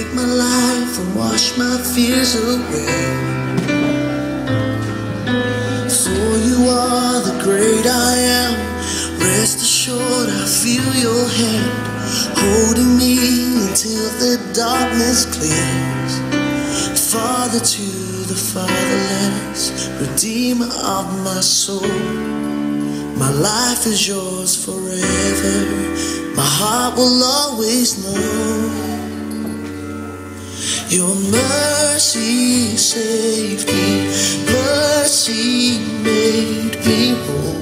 Take my life and wash my fears away. For you are the great I am. Rest assured I feel your hand holding me until the darkness clears. Father to the fatherless, Redeemer of my soul. My life is yours forever. My heart will always know. Your mercy saved me. Mercy made me whole.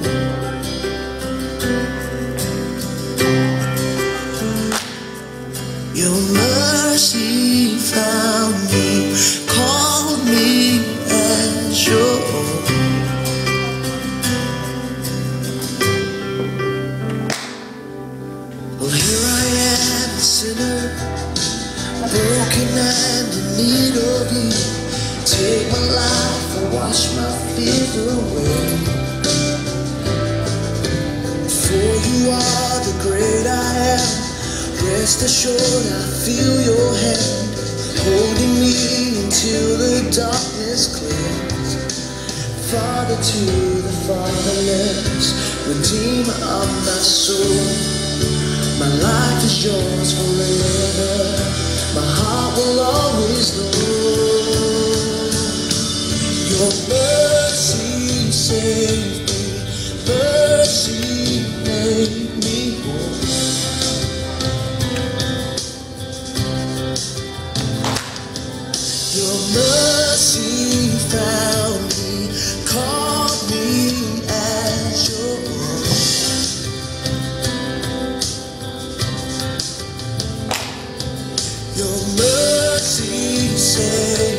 Your mercy found me, called me as your own. Well, here I am, a sinner, broken and in need of you. Take my life and wash my fears away. For you are the great I am. Rest assured I feel your hand holding me until the darkness clears. Father to the fatherless, Redeemer of my soul. My life is yours forever. My heart will always know. Your mercy saved me. Mercy made me whole. Your mercy found me, called me as your own. Your mercy saved me.